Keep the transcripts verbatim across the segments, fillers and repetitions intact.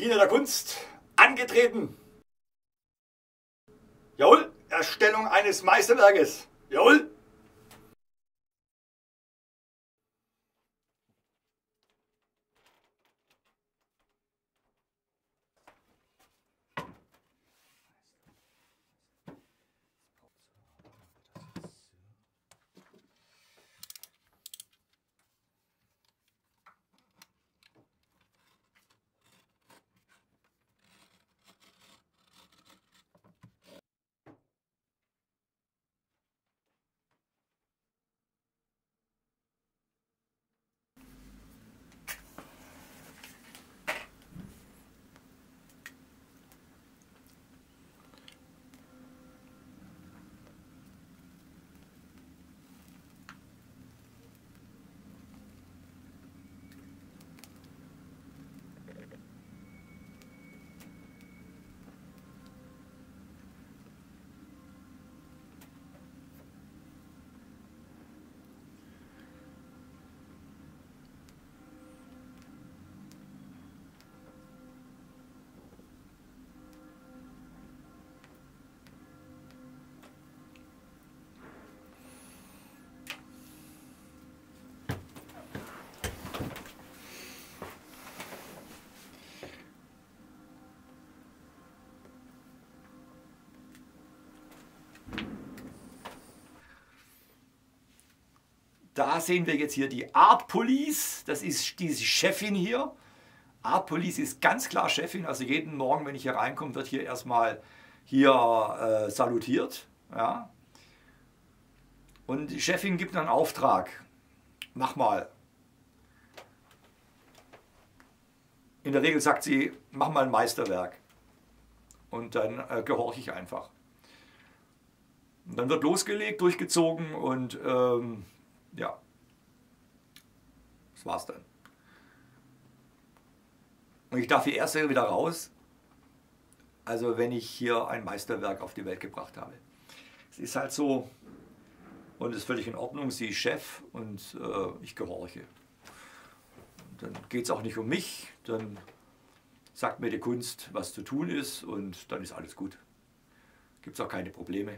Diener der Kunst, angetreten. Jawohl, Erstellung eines Meisterwerkes. Jawohl. Da sehen wir jetzt hier die Art Police, das ist diese Chefin hier. Art Police ist ganz klar Chefin, also jeden Morgen, wenn ich hier reinkomme, wird hier erstmal hier äh, salutiert. Ja. Und die Chefin gibt einen Auftrag, mach mal. In der Regel sagt sie, mach mal ein Meisterwerk. Und dann äh, gehorche ich einfach. Und dann wird losgelegt, durchgezogen und ähm, ja, das war's dann. Und ich darf hier erst wieder raus, also wenn ich hier ein Meisterwerk auf die Welt gebracht habe. Es ist halt so und es ist völlig in Ordnung, sie ist Chef und äh, ich gehorche. Und dann geht es auch nicht um mich, dann sagt mir die Kunst, was zu tun ist und dann ist alles gut. Gibt es auch keine Probleme.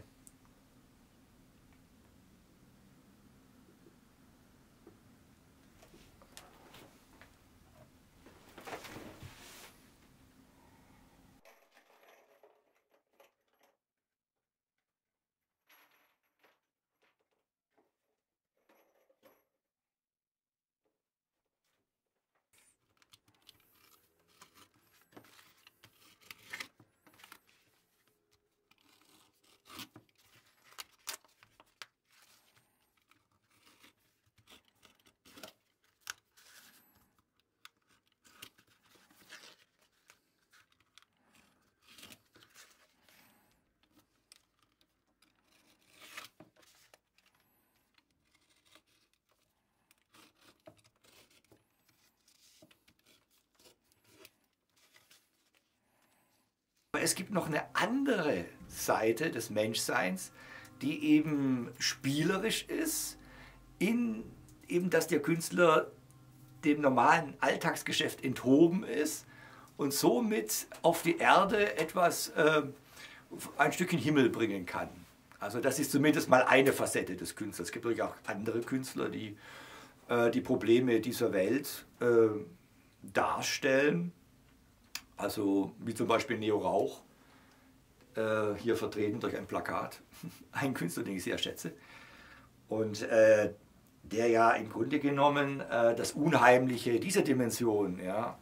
Aber es gibt noch eine andere Seite des Menschseins, die eben spielerisch ist, in eben, dass der Künstler dem normalen Alltagsgeschäft enthoben ist und somit auf die Erde etwas, äh, ein Stückchen Himmel bringen kann. Also das ist zumindest mal eine Facette des Künstlers. Es gibt natürlich auch andere Künstler, die äh, die Probleme dieser Welt äh, darstellen. Also wie zum Beispiel Neo Rauch, äh, hier vertreten durch ein Plakat. Ein Künstler, den ich sehr schätze. Und äh, der ja im Grunde genommen äh, das Unheimliche dieser Dimension ja,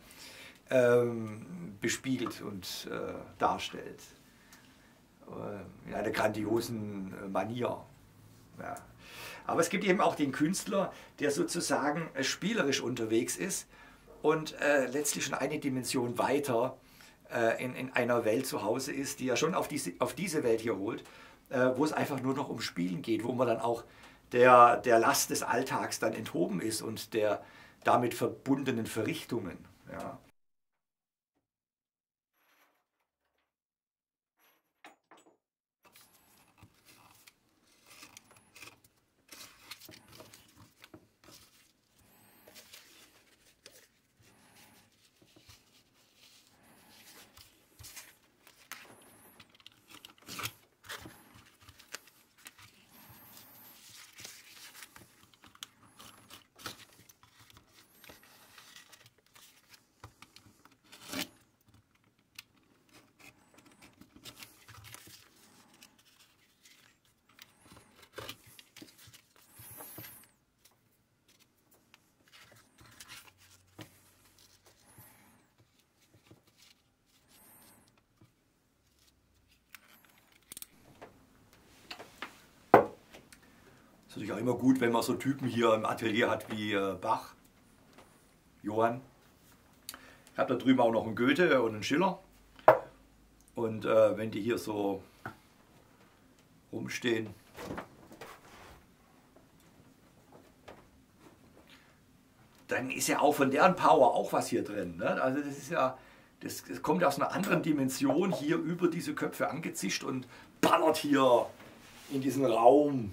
ähm, bespiegelt und äh, darstellt. Äh, in einer grandiosen Manier. Ja. Aber es gibt eben auch den Künstler, der sozusagen äh, spielerisch unterwegs ist und äh, letztlich schon eine Dimension weiter äh, in, in einer Welt zu Hause ist, die er schon auf diese, auf diese Welt hier holt, äh, wo es einfach nur noch um Spielen geht, wo man dann auch der, der Last des Alltags dann enthoben ist und der damit verbundenen Verrichtungen. Ja. ist natürlich auch immer gut, wenn man so Typen hier im Atelier hat wie äh, Bach, Johann. Ich habe da drüben auch noch einen Goethe und einen Schiller. Und äh, wenn die hier so rumstehen, dann ist ja auch von deren Power auch was hier drin. Ne? Also das ist ja, das, das kommt aus einer anderen Dimension hier über diese Köpfe angezischt und ballert hier in diesen Raum.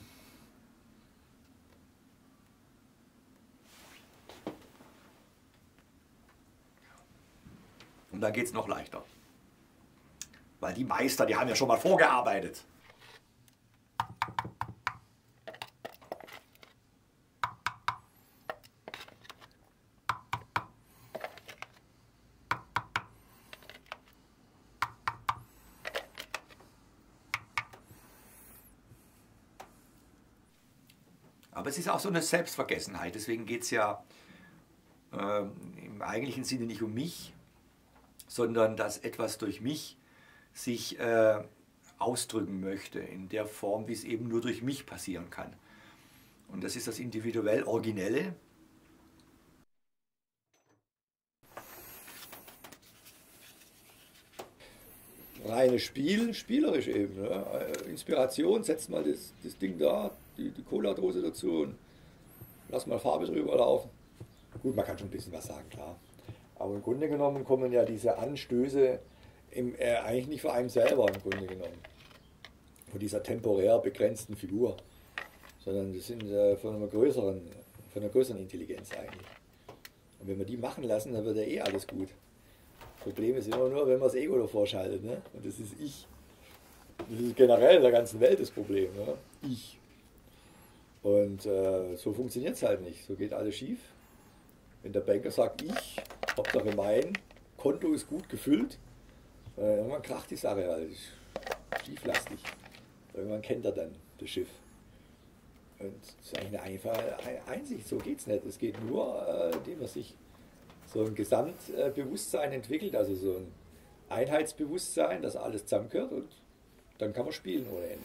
Und dann geht es noch leichter. Weil die Meister, die haben ja schon mal vorgearbeitet. Aber es ist auch so eine Selbstvergessenheit. Deswegen geht es ja äh, im eigentlichen Sinne nicht um mich, sondern dass etwas durch mich sich äh, ausdrücken möchte, in der Form, wie es eben nur durch mich passieren kann. Und das ist das individuell Originelle. Reines Spiel, spielerisch eben. Ne? Inspiration, setzt mal das, das Ding da, die, die Cola-Dose dazu und lass mal Farbe drüber laufen. Gut, man kann schon ein bisschen was sagen, klar. Aber im Grunde genommen kommen ja diese Anstöße im, äh, eigentlich nicht von einem selber im Grunde genommen. Von dieser temporär begrenzten Figur. Sondern das sind äh, von einer größeren, von einer größeren Intelligenz eigentlich. Und wenn wir die machen lassen, dann wird ja eh alles gut. Das Problem ist immer nur, wenn man das Ego davor schaltet. Ne? Und das ist ich. Das ist generell in der ganzen Welt das Problem. Ne? Ich. Und äh, so funktioniert es halt nicht. So geht alles schief. Wenn der Banker sagt, ich, Hauptsache mein Konto ist gut gefüllt, äh, irgendwann kracht die Sache halt. Schieflastig. Irgendwann kennt er dann das Schiff. Und das ist eigentlich eine einfache Einsicht. So geht es nicht. Es geht nur, äh, indem man sich so ein Gesamtbewusstsein entwickelt, also so ein Einheitsbewusstsein, dass alles zusammengehört und dann kann man spielen ohne Ende.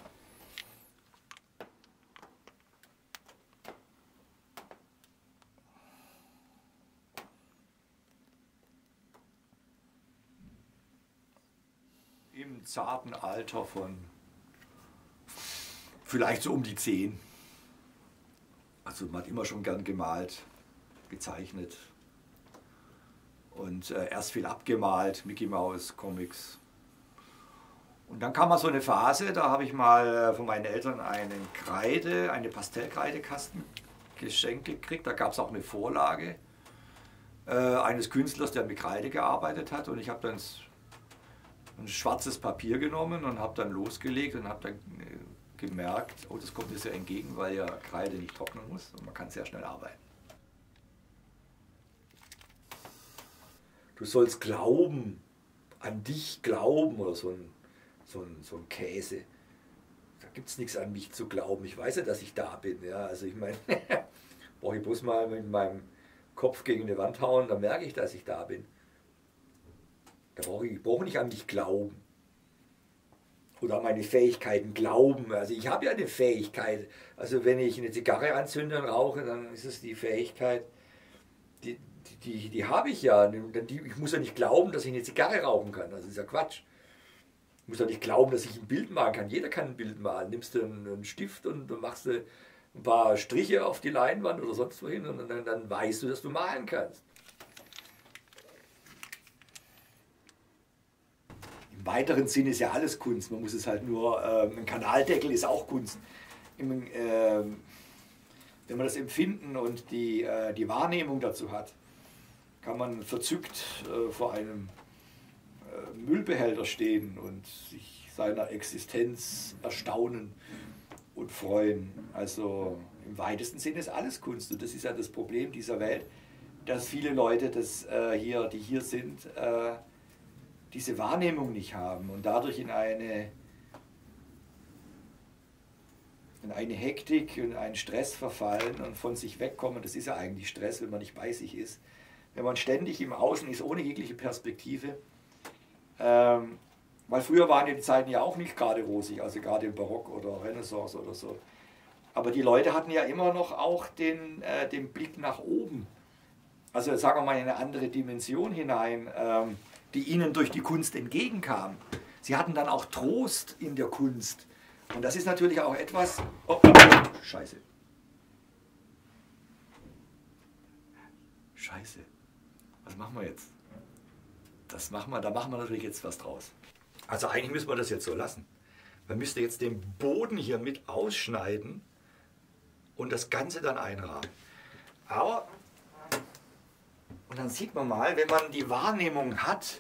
Im zarten Alter von vielleicht so um die zehn. Also man hat immer schon gern gemalt, gezeichnet. Und äh, erst viel abgemalt, Mickey Mouse, Comics. Und dann kam mal so eine Phase, da habe ich mal von meinen Eltern einen Kreide, eine Pastellkreidekasten geschenkt gekriegt. Da gab es auch eine Vorlage äh, eines Künstlers, der mit Kreide gearbeitet hat. Und ich habe dann ein schwarzes Papier genommen und habe dann losgelegt und habe dann äh, gemerkt, oh, das kommt mir sehr entgegen, weil ja Kreide nicht trocknen muss und man kann sehr schnell arbeiten. Du sollst glauben, an dich glauben oder so ein, so ein, so ein Käse. Da gibt es nichts an mich zu glauben. Ich weiß ja, dass ich da bin. Ja, also ich meine, brauche ich bloß mal mit meinem Kopf gegen eine Wand hauen, dann merke ich, dass ich da bin. Da brauche ich, ich brauche nicht an mich glauben. Oder an meine Fähigkeiten glauben. Also ich habe ja eine Fähigkeit. Also wenn ich eine Zigarre anzünde und rauche, dann ist es die Fähigkeit, die, Die, die habe ich ja. Ich muss ja nicht glauben, dass ich eine Zigarre rauchen kann. Das ist ja Quatsch. Ich muss ja nicht glauben, dass ich ein Bild malen kann. Jeder kann ein Bild malen. Nimmst du einen Stift und machst du ein paar Striche auf die Leinwand oder sonst wohin und dann, dann weißt du, dass du malen kannst. Im weiteren Sinne ist ja alles Kunst. Man muss es halt nur, äh, ein Kanaldeckel ist auch Kunst. Im, äh, wenn man das Empfinden und die, äh, die Wahrnehmung dazu hat, kann man verzückt äh, vor einem äh, Müllbehälter stehen und sich seiner Existenz erstaunen und freuen. Also im weitesten Sinne ist alles Kunst und das ist ja das Problem dieser Welt, dass viele Leute, das, äh, hier, die hier sind, äh, diese Wahrnehmung nicht haben und dadurch in eine, in eine Hektik und einen Stress verfallen und von sich wegkommen. Das ist ja eigentlich Stress, wenn man nicht bei sich ist. Wenn man ständig im Außen ist, ohne jegliche Perspektive. Ähm, weil früher waren ja die Zeiten ja auch nicht gerade rosig, also gerade im Barock oder Renaissance oder so. Aber die Leute hatten ja immer noch auch den, äh, den Blick nach oben. Also sagen wir mal in eine andere Dimension hinein, ähm, die ihnen durch die Kunst entgegenkam. Sie hatten dann auch Trost in der Kunst. Und das ist natürlich auch etwas... Oh, oh, Scheiße. Scheiße. Was machen wir jetzt? Das machen wir, da machen wir natürlich jetzt was draus. Also eigentlich müssen wir das jetzt so lassen. Man müsste jetzt den Boden hier mit ausschneiden und das Ganze dann einrahmen. Aber, und dann sieht man mal, wenn man die Wahrnehmung hat,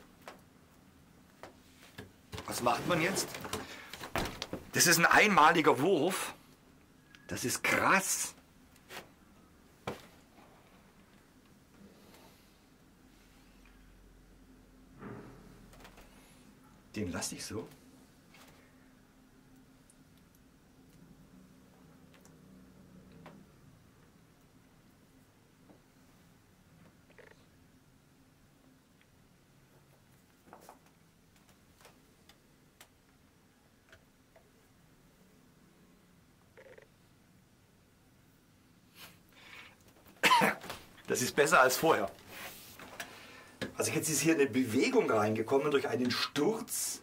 was macht man jetzt? Das ist ein einmaliger Wurf. Das ist krass. Den lasse ich so. Das ist besser als vorher. Also jetzt ist hier eine Bewegung reingekommen durch einen Sturz,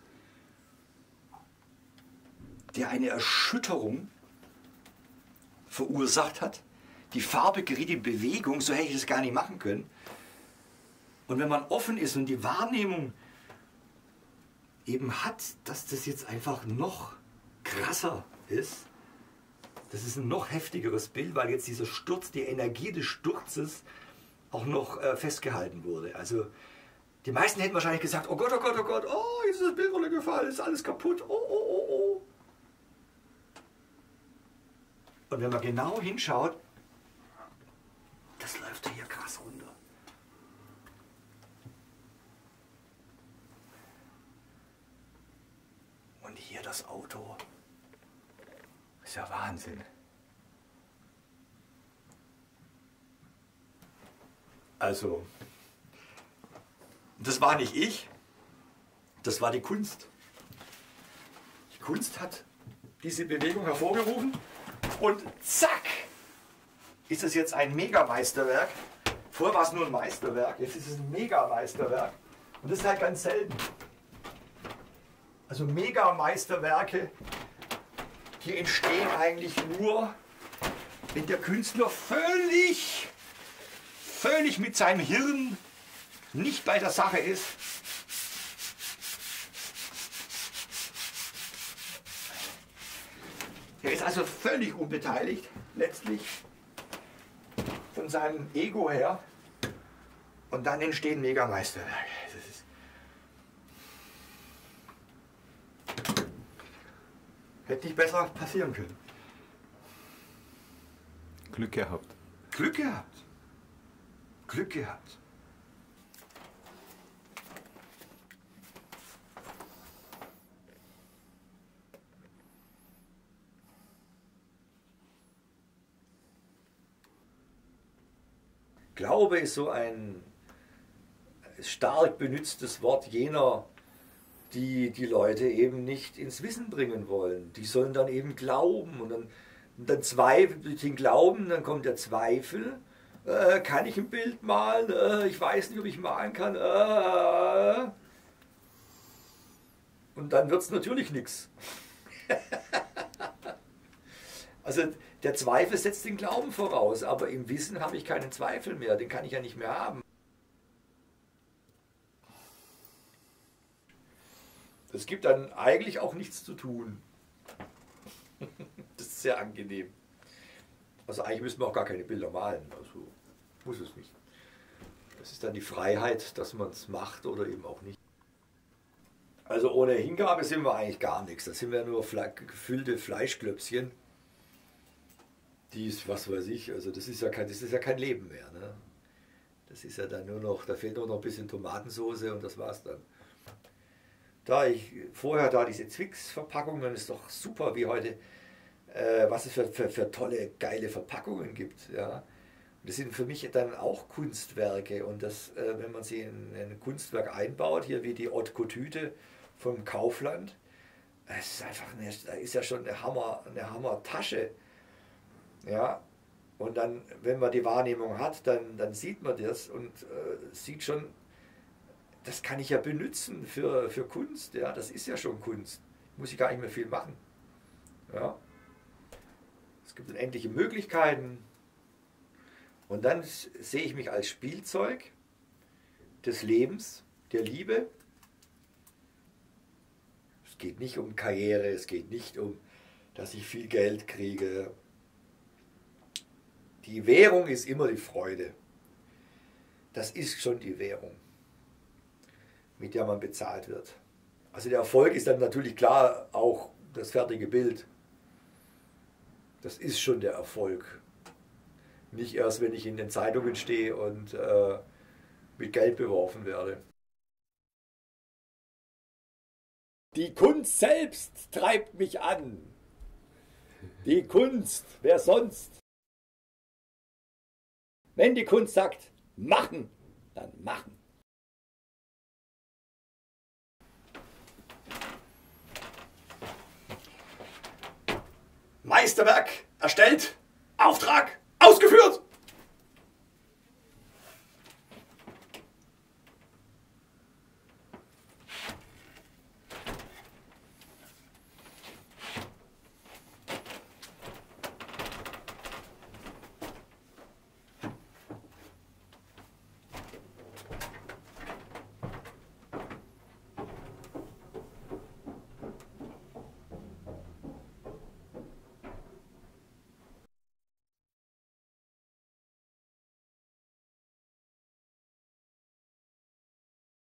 der eine Erschütterung verursacht hat. Die Farbe geriet in Bewegung, so hätte ich das gar nicht machen können. Und wenn man offen ist und die Wahrnehmung eben hat, dass das jetzt einfach noch krasser ist, das ist ein noch heftigeres Bild, weil jetzt dieser Sturz, die Energie des Sturzes auch noch äh, festgehalten wurde. Also die meisten hätten wahrscheinlich gesagt, oh Gott, oh Gott, oh Gott, oh, jetzt ist das Bild runtergefallen, ist alles kaputt, oh, oh, oh, oh. Und wenn man genau hinschaut, das läuft hier krass runter. Und hier das Auto. Ist ja Wahnsinn. Also, das war nicht ich, das war die Kunst. Die Kunst hat diese Bewegung hervorgerufen und zack, ist es jetzt ein Megameisterwerk. Vorher war es nur ein Meisterwerk, jetzt ist es ein Megameisterwerk. Und das ist halt ganz selten. Also Megameisterwerke, die entstehen eigentlich nur, wenn der Künstler völlig, völlig mit seinem Hirn nicht bei der Sache ist. Er ist also völlig unbeteiligt, letztlich von seinem Ego her. Und dann entstehen Megameisterwerke. Das ist Hätte nicht besser passieren können. Glück gehabt. Glück gehabt. Glück gehabt. Glaube ist so ein stark benütztes Wort jener, die die Leute eben nicht ins Wissen bringen wollen. Die sollen dann eben glauben und dann, und dann Zweifel, durch den Glauben, dann kommt der Zweifel. Äh, kann ich ein Bild malen? Äh, ich weiß nicht, ob ich malen kann. Äh. Und dann wird es natürlich nichts. Also der Zweifel setzt den Glauben voraus, aber im Wissen habe ich keinen Zweifel mehr, den kann ich ja nicht mehr haben. Es gibt dann eigentlich auch nichts zu tun. Das ist sehr angenehm. Also eigentlich müssen wir auch gar keine Bilder malen, also muss es nicht. Das ist dann die Freiheit, dass man es macht oder eben auch nicht. Also ohne Hingabe sind wir eigentlich gar nichts. Das sind wir nur gefüllte Fleischklöpschen. Die ist, was weiß ich, also das ist ja kein, das ist ja kein Leben mehr. Ne? Das ist ja dann nur noch, da fehlt nur noch ein bisschen Tomatensauce und das war's dann. Da ich vorher da diese Zwicks-Verpackungen, ist doch super, wie heute, äh, was es für, für, für tolle, geile Verpackungen gibt. Ja? Und das sind für mich dann auch Kunstwerke und das, äh, wenn man sie in, in ein Kunstwerk einbaut, hier wie die Haute Couture vom Kaufland, das ist einfach eine, da ist ja schon eine Hammer, eine Hammer Tasche. Ja, und dann, wenn man die Wahrnehmung hat, dann, dann sieht man das und äh, sieht schon, das kann ich ja benutzen für, für Kunst. Ja, das ist ja schon Kunst. Muss ich gar nicht mehr viel machen. Ja. Es gibt unendliche Möglichkeiten. Und dann sehe ich mich als Spielzeug des Lebens, der Liebe. Es geht nicht um Karriere, es geht nicht um, dass ich viel Geld kriege. Die Währung ist immer die Freude. Das ist schon die Währung, mit der man bezahlt wird. Also der Erfolg ist dann natürlich klar auch das fertige Bild. Das ist schon der Erfolg. Nicht erst, wenn ich in den Zeitungen stehe und äh, mit Geld beworfen werde. Die Kunst selbst treibt mich an. Die Kunst, wer sonst? Wenn die Kunst sagt, machen, dann machen. Meisterwerk erstellt, Auftrag ausgeführt.